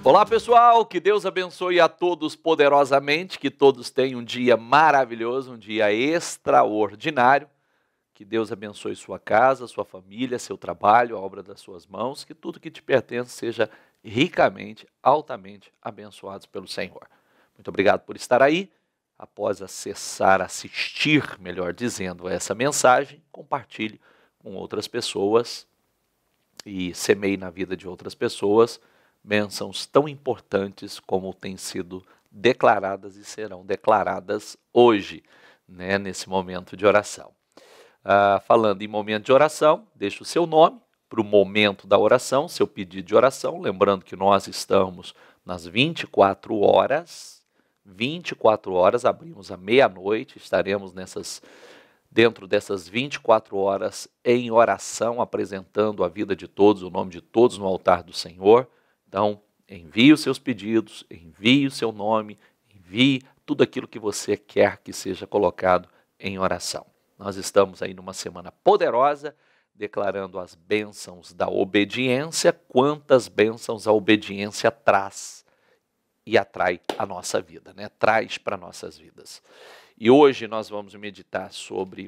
Olá pessoal, que Deus abençoe a todos poderosamente, que todos tenham um dia maravilhoso, um dia extraordinário, que Deus abençoe sua casa, sua família, seu trabalho, a obra das suas mãos, que tudo que te pertence seja ricamente, altamente abençoado pelo Senhor. Muito obrigado por estar aí. Após assistir, melhor dizendo, essa mensagem, compartilhe com outras pessoas e semeie na vida de outras pessoas bênçãos tão importantes como têm sido declaradas e serão declaradas hoje, né, nesse momento de oração. Falando em momento de oração, deixe o seu nome para o momento da oração, seu pedido de oração, lembrando que nós estamos nas 24 horas, abrimos à meia-noite, estaremos dentro dessas 24 horas em oração, apresentando a vida de todos, o nome de todos no altar do Senhor. Então, envie os seus pedidos, envie o seu nome, envie tudo aquilo que você quer que seja colocado em oração. Nós estamos aí numa semana poderosa, declarando as bênçãos da obediência, quantas bênçãos a obediência traz e atrai a nossa vida, né? Traz para nossas vidas. E hoje nós vamos meditar sobre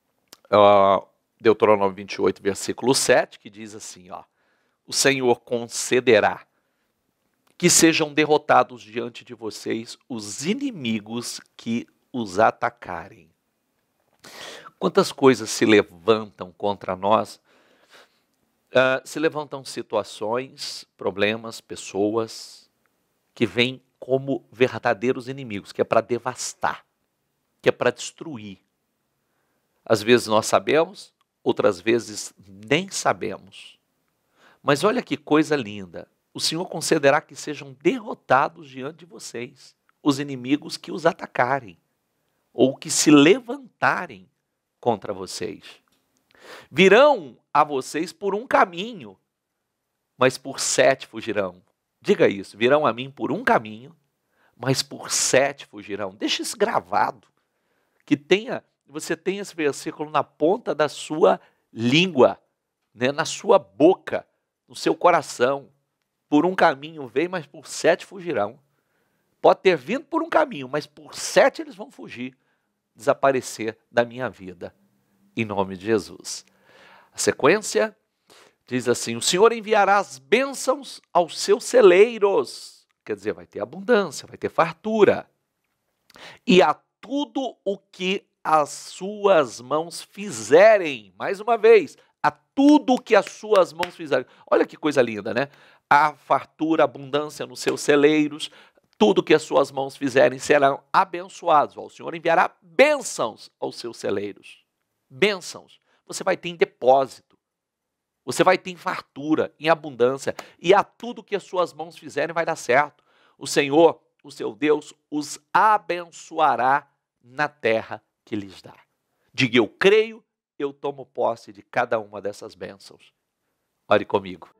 Deuteronômio 28, versículo 7, que diz assim, o Senhor concederá que sejam derrotados diante de vocês os inimigos que os atacarem. Quantas coisas se levantam contra nós? Se levantam situações, problemas, pessoas que vêm como verdadeiros inimigos, que é para devastar, que é para destruir. Às vezes nós sabemos, outras vezes nem sabemos. Mas olha que coisa linda. O Senhor concederá que sejam derrotados diante de vocês os inimigos que os atacarem ou que se levantarem contra vocês. Virão a vocês por um caminho, mas por 7 fugirão. Diga isso, virão a mim por um caminho, mas por 7 fugirão. Deixa isso gravado, que você tenha esse versículo na ponta da sua língua, né, na sua boca, no seu coração. Por um caminho vem, mas por 7 fugirão. Pode ter vindo por um caminho, mas por 7 eles vão fugir, desaparecer da minha vida, em nome de Jesus. A sequência diz assim, o Senhor enviará as bênçãos aos seus celeiros, quer dizer, vai ter abundância, vai ter fartura, e a tudo o que as suas mãos fizerem, mais uma vez, a tudo o que as suas mãos fizerem. Olha que coisa linda, né? A fartura, abundância nos seus celeiros, tudo que as suas mãos fizerem serão abençoados. O Senhor enviará bênçãos aos seus celeiros. Bênçãos. Você vai ter em depósito. Você vai ter em fartura, em abundância. E a tudo que as suas mãos fizerem vai dar certo. O Senhor, o seu Deus, os abençoará na terra que lhes dá. Diga, eu creio, eu tomo posse de cada uma dessas bênçãos. Ore comigo.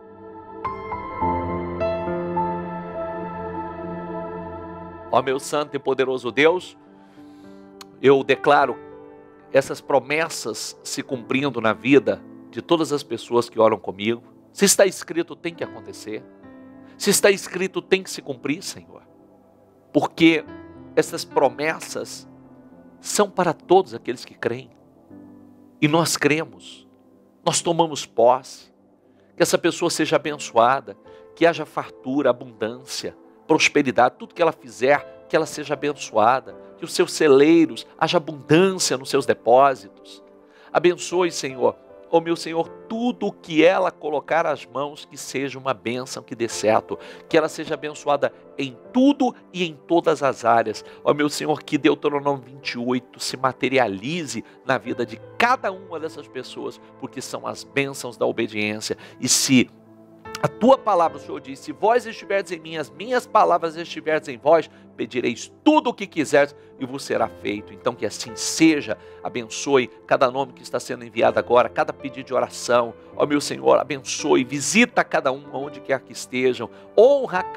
Ó meu santo e poderoso Deus, eu declaro essas promessas se cumprindo na vida de todas as pessoas que oram comigo. Se está escrito, tem que acontecer. Se está escrito, tem que se cumprir, Senhor. Porque essas promessas são para todos aqueles que creem. E nós cremos, nós tomamos posse, que essa pessoa seja abençoada, que haja fartura, abundância, prosperidade, tudo que ela fizer, que ela seja abençoada, que os seus celeiros, haja abundância nos seus depósitos. Abençoe, Senhor, ó meu Senhor, tudo o que ela colocar às mãos, que seja uma bênção, que dê certo, que ela seja abençoada em tudo e em todas as áreas. Ó meu Senhor, que Deuteronômio 28 se materialize na vida de cada uma dessas pessoas, porque são as bênçãos da obediência. E se a tua palavra, o Senhor diz, se vós estiverdes em mim, as minhas palavras estiverdes em vós, pedireis tudo o que quiseres e vos será feito. Então que assim seja. Abençoe cada nome que está sendo enviado agora, cada pedido de oração. Ó meu Senhor, abençoe, visita cada um onde quer que estejam, honra cada um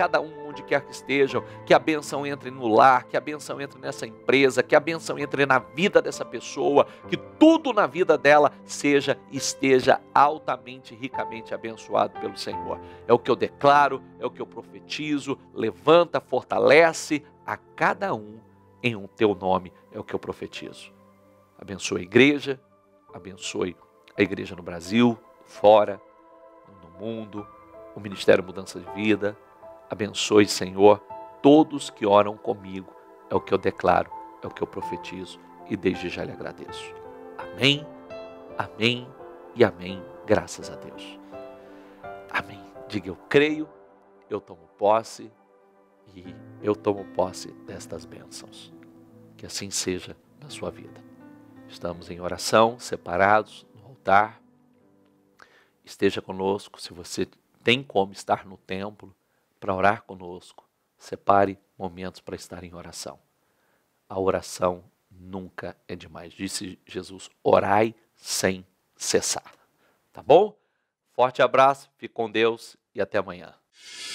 onde quer que estejam, que a bênção entre no lar, que a bênção entre nessa empresa, que a bênção entre na vida dessa pessoa, que tudo na vida dela esteja altamente, ricamente abençoado pelo Senhor. É o que eu declaro, é o que eu profetizo. Levanta, fortalece a cada um em um teu nome, é o que eu profetizo. Abençoe a igreja, abençoe a igreja no Brasil, fora, no mundo, o Ministério Mudança de Vida. Abençoe, Senhor, todos que oram comigo. É o que eu declaro, é o que eu profetizo e desde já lhe agradeço. Amém, amém e amém. Graças a Deus. Amém. Diga, eu creio, eu tomo posse e eu tomo posse destas bênçãos. Que assim seja na sua vida. Estamos em oração, separados no altar. Esteja conosco, se você tem como estar no templo para orar conosco, separe momentos para estar em oração. A oração nunca é demais. Disse Jesus, orai sem cessar. Tá bom? Forte abraço, fique com Deus e até amanhã.